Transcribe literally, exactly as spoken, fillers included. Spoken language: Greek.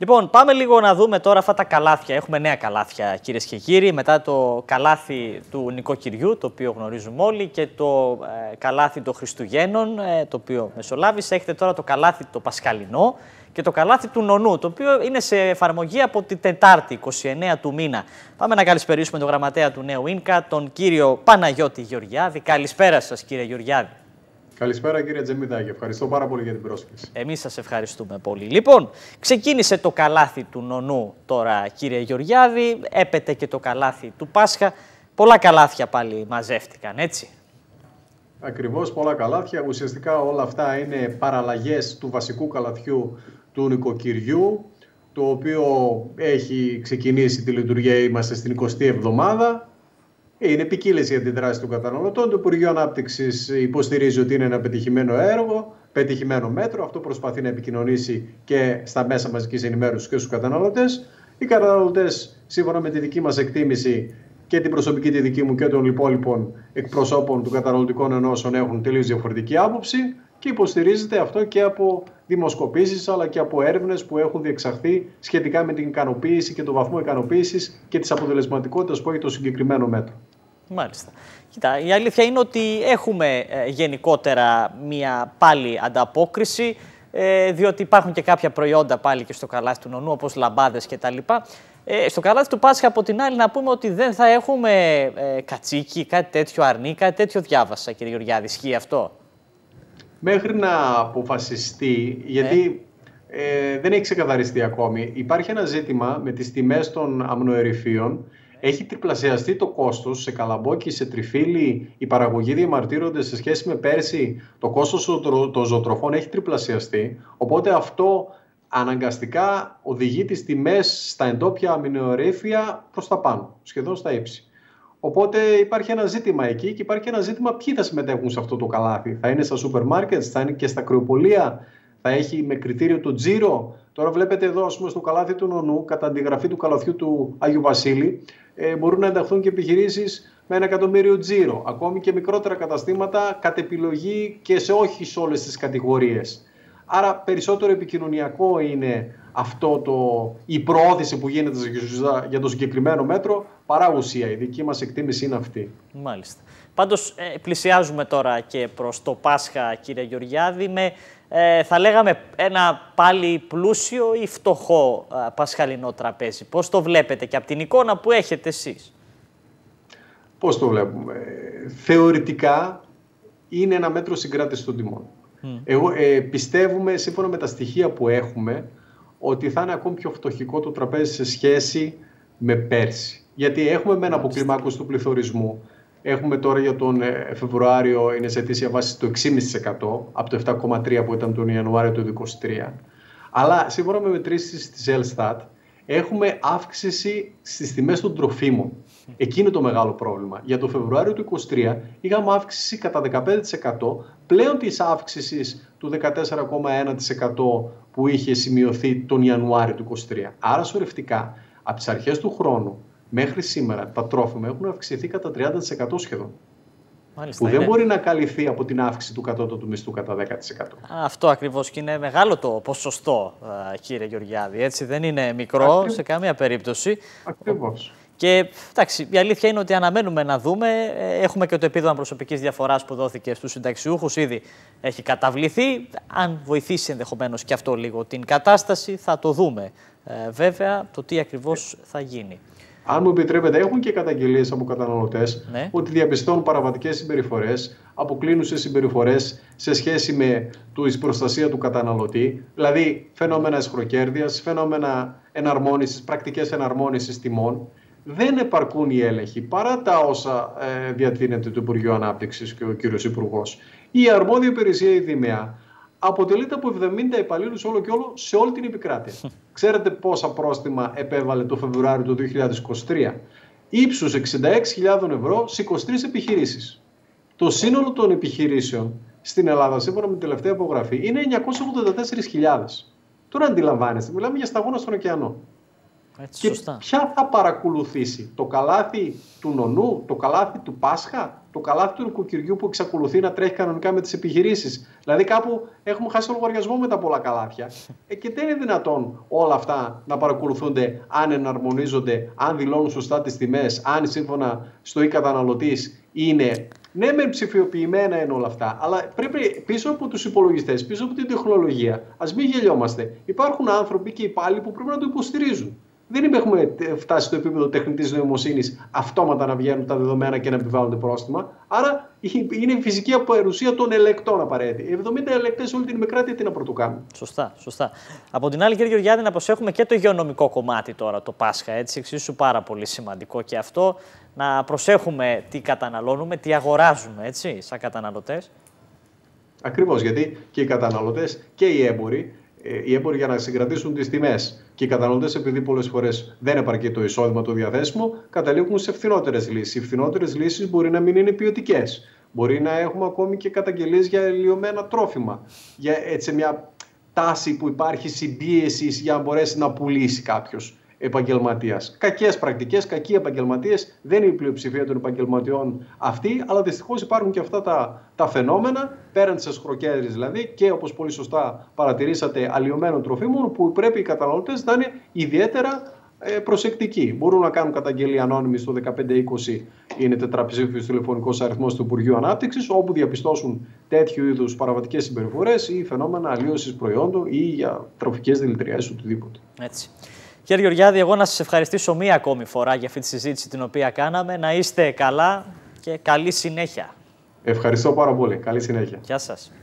Λοιπόν, πάμε λίγο να δούμε τώρα αυτά τα καλάθια. Έχουμε νέα καλάθια, κυρίες και κύριοι, μετά το καλάθι του νοικοκυριού, το οποίο γνωρίζουμε όλοι, και το ε, καλάθι των Χριστουγέννων, ε, το οποίο μεσολάβησε. Έχετε τώρα το καλάθι το Πασχαλινό και το καλάθι του Νονού, το οποίο είναι σε εφαρμογή από την Τετάρτη, είκοσι εννέα του μήνα. Πάμε να καλησπερίσουμε τον γραμματέα του Νέου Ίνκα, τον κύριο Παναγιώτη Γεωργιάδη. Καλησπέρα σας, κύριε Γεωργιάδη. Καλησπέρα, κύριε Τζεμιδάκη. Ευχαριστώ πάρα πολύ για την πρόσκληση. Εμείς σας ευχαριστούμε πολύ. Λοιπόν, ξεκίνησε το καλάθι του Νονού τώρα, κύριε Γεωργιάδη. Έπεται και το καλάθι του Πάσχα. Πολλά καλάθια πάλι μαζεύτηκαν, έτσι. Ακριβώς, πολλά καλάθια. Ουσιαστικά όλα αυτά είναι παραλλαγές του βασικού καλαθιού του νοικοκυριού, το οποίο έχει ξεκινήσει τη λειτουργία, είμαστε στην εικοστή εβδομάδα. Είναι ποικίλες οι αντιδράσεις των καταναλωτών. Το Υπουργείο Ανάπτυξης υποστηρίζει ότι είναι ένα πετυχημένο έργο, πετυχημένο μέτρο. Αυτό προσπαθεί να επικοινωνήσει και στα μέσα μαζικής ενημέρωσης και στους καταναλωτές. Οι καταναλωτές, σύμφωνα με τη δική μας εκτίμηση και την προσωπική τη δική μου και των υπόλοιπων εκπροσώπων των καταναλωτικών ενώσεων, έχουν τελείως διαφορετική άποψη και υποστηρίζεται αυτό και από δημοσκοπήσεις αλλά και από έρευνες που έχουν διεξαχθεί σχετικά με την ικανοποίηση και τον βαθμό ικανοποίησης και της αποτελεσματικότητας που έχει το συγκεκριμένο μέτρο. Μάλιστα. Κοίτα, η αλήθεια είναι ότι έχουμε ε, γενικότερα μία πάλι ανταπόκριση, ε, διότι υπάρχουν και κάποια προϊόντα πάλι και στο καλάθι του Νονού, όπως λαμπάδες κτλ. Ε, στο καλάθι του Πάσχα, από την άλλη, να πούμε ότι δεν θα έχουμε ε, κατσίκι, κάτι τέτοιο, αρνί, κάτι τέτοιο διάβασα, κύριε Γεωργιάδη. Ισχύει αυτό? Μέχρι να αποφασιστεί, γιατί ε. Ε, δεν έχει ξεκαθαριστεί ακόμη, υπάρχει ένα ζήτημα με τις τιμές των αμνοερυφίων. Έχει τριπλασιαστεί το κόστος σε καλαμπόκι, σε τριφύλι, οι παραγωγοί διαμαρτύρονται σε σχέση με πέρσι. Το κόστος των ζωοτροφών έχει τριπλασιαστεί, οπότε αυτό αναγκαστικά οδηγεί τις τιμές στα εντόπια αμνοερύφια προς τα πάνω, σχεδόν στα ύψη. Οπότε υπάρχει ένα ζήτημα εκεί και υπάρχει ένα ζήτημα ποιοι θα συμμετέχουν σε αυτό το καλάθι. Θα είναι στα σούπερ μάρκετ, θα είναι και στα κρεοπολία, θα έχει με κριτήριο το τζίρο. Τώρα βλέπετε εδώ, ας πούμε, στο καλάθι του Νονού, κατά αντιγραφή του καλαθιού του Άγιου Βασίλη, ε, μπορούν να ενταχθούν και επιχειρήσεις με ένα εκατομμύριο τζίρο. Ακόμη και μικρότερα καταστήματα κατ' επιλογή και σε όχι σε όλες τις κατηγορίες. Άρα περισσότερο επικοινωνιακό είναι αυτό το, η προώθηση που γίνεται για το συγκεκριμένο μέτρο παρά ουσία. Η δική μας εκτίμηση είναι αυτή. Μάλιστα. Πάντως ε, πλησιάζουμε τώρα και προς το Πάσχα, κύριε Γεωργιάδη, με ε, θα λέγαμε ένα πάλι πλούσιο ή φτωχό ε, πασχαλινό τραπέζι. Πώς το βλέπετε και από την εικόνα που έχετε εσείς? Πώς το βλέπουμε? Θεωρητικά είναι ένα μέτρο συγκράτησης των τιμών. Mm. Εγώ, ε, πιστεύουμε, σύμφωνα με τα στοιχεία που έχουμε, ότι θα είναι ακόμη πιο φτωχικό το τραπέζι σε σχέση με πέρσι. Γιατί έχουμε με ένα αποκλιμάκωση του πληθωρισμού. Έχουμε τώρα για τον Φεβρουάριο, είναι σε αιτήσια βάση το έξι κόμμα πέντε τοις εκατό από το επτά κόμμα τρία τοις εκατό που ήταν τον Ιανουάριο του είκοσι τρία. Αλλά σύμφωνα με μετρήσεις της Ελστάτ, έχουμε αύξηση στις τιμές των τροφίμων. Εκεί είναι το μεγάλο πρόβλημα. Για το Φεβρουάριο του είκοσι τρία είχαμε αύξηση κατά δεκαπέντε τοις εκατό πλέον της αύξησης του δεκατέσσερα κόμμα ένα τοις εκατό που είχε σημειωθεί τον Ιανουάριο του είκοσι τρία. Άρα σωρευτικά από τις αρχές του χρόνου μέχρι σήμερα τα τρόφιμα έχουν αυξηθεί κατά τριάντα τοις εκατό σχεδόν. Μάλιστα, που δεν είναι... μπορεί να καλυφθεί από την αύξηση του κατώτατου μισθού κατά δέκα τοις εκατό. Αυτό ακριβώς, και είναι μεγάλο το ποσοστό, κύριε Γεωργιάδη. Έτσι, δεν είναι μικρό Ακριβώς. σε καμία περίπτωση. Ακριβώς. Και εντάξει, η αλήθεια είναι ότι αναμένουμε να δούμε. Έχουμε και το επίδομα προσωπικής διαφοράς που δόθηκε στους συνταξιούχους. Ήδη έχει καταβληθεί. Αν βοηθήσει ενδεχομένως και αυτό λίγο την κατάσταση, θα το δούμε. Ε, βέβαια, το τι ακριβώς θα γίνει. Αν μου επιτρέπετε, έχουν και καταγγελίες από καταναλωτές ναι. ότι διαπιστώνουν παραβατικές συμπεριφορές, αποκλίνουσες συμπεριφορές σε σχέση με την προστασία του καταναλωτή, δηλαδή φαινόμενα εσχροκέρδειας, φαινόμενα εναρμόνισης, πρακτικές εναρμόνισης τιμών. Δεν επαρκούν οι έλεγχοι παρά τα όσα ε, διατείνεται το Υπουργείο Ανάπτυξης και ο κύριος Υπουργός. Η αρμόδια υπηρεσία, η ΔΜΕΑ, αποτελείται από εβδομήντα υπαλλήλους όλο και όλο σε όλη την επικράτεια. Ξέρετε πόσα πρόστιμα επέβαλε το Φεβρουάριο του δύο χιλιάδες είκοσι τρία? Ύψους εξήντα έξι χιλιάδες ευρώ σε είκοσι τρεις επιχειρήσεις. Το σύνολο των επιχειρήσεων στην Ελλάδα, σύμφωνα με την τελευταία απογραφή, είναι εννιακόσιες ογδόντα τέσσερις χιλιάδες. Τώρα αντιλαμβάνεστε, μιλάμε για σταγόνα στον ωκεανό. Έτσι, και σωστά. ποια θα παρακολουθήσει, το καλάθι του νονού, το καλάθι του Πάσχα, το καλάθι του νοικοκυριού που εξακολουθεί να τρέχει κανονικά με τις επιχειρήσεις. Δηλαδή κάπου έχουμε χάσει το λογαριασμό με τα πολλά καλάθια. Ε, και δεν είναι δυνατόν όλα αυτά να παρακολουθούνται αν εναρμονίζονται, αν δηλώνουν σωστά τις τιμές, αν σύμφωνα στο e-καταναλωτής είναι. Ναι, μεν ψηφιοποιημένα είναι όλα αυτά, αλλά πρέπει πίσω από τους υπολογιστές, πίσω από την τεχνολογία, ας μην γελιόμαστε. Υπάρχουν άνθρωποι και υπάλληλοι που πρέπει να το υποστηρίζουν. Δεν έχουμε φτάσει στο επίπεδο τεχνητής νοημοσύνης αυτόματα να βγαίνουν τα δεδομένα και να επιβάλλονται πρόστιμα. Άρα είναι η φυσική απερουσία των ελεκτών απαραίτητη. εβδομήντα ελεκτές σε όλη την ημικράτεια τι να πρωτοκάνουν. Σωστά, σωστά. Από την άλλη, κύριε Γεωργιάδη, να προσέχουμε και το υγειονομικό κομμάτι τώρα, το Πάσχα. Έτσι, εξίσου πάρα πολύ σημαντικό και αυτό. Να προσέχουμε τι καταναλώνουμε, τι αγοράζουμε, έτσι, σαν καταναλωτές. Ακριβώς, γιατί και οι καταναλωτές και οι έμποροι, οι έμποροι για να συγκρατήσουν τις τιμές και οι καταναλωτές, επειδή πολλές φορές δεν επαρκεί το εισόδημα το διαθέσιμο, καταλήγουν σε φθηνότερες λύσεις. Οι φθηνότερες λύσεις μπορεί να μην είναι ποιοτικές. Μπορεί να έχουμε ακόμη και καταγγελίες για λιωμένα τρόφιμα. Για έτσι μια τάση που υπάρχει συμπίεσης για να μπορέσει να πουλήσει κάποιος επαγγελματίας. Κακές πρακτικές, κακοί επαγγελματίες, δεν είναι η πλειοψηφία των επαγγελματιών αυτή, αλλά δυστυχώς υπάρχουν και αυτά τα, τα φαινόμενα, πέραν της εσχροκέρδης δηλαδή, και όπως πολύ σωστά παρατηρήσατε, αλλοιωμένων τροφίμων, που πρέπει οι καταναλωτές να είναι ιδιαίτερα ε, προσεκτικοί. Μπορούν να κάνουν καταγγελία ανώνυμη στο δεκαπέντε είκοσι, είναι τετραψήφιος τηλεφωνικός αριθμός του Υπουργείου Ανάπτυξης, όπου διαπιστώσουν τέτοιου είδους παραβατικές συμπεριφορές ή φαινόμενα αλλίωσης προϊόντων ή για τροφικές δηλητηριάσεις οτιδήποτε. Έτσι. Κύριε Γεωργιάδη, εγώ να σας ευχαριστήσω μία ακόμη φορά για αυτή τη συζήτηση την οποία κάναμε. Να είστε καλά και καλή συνέχεια. Ευχαριστώ πάρα πολύ. Καλή συνέχεια. Γεια σας.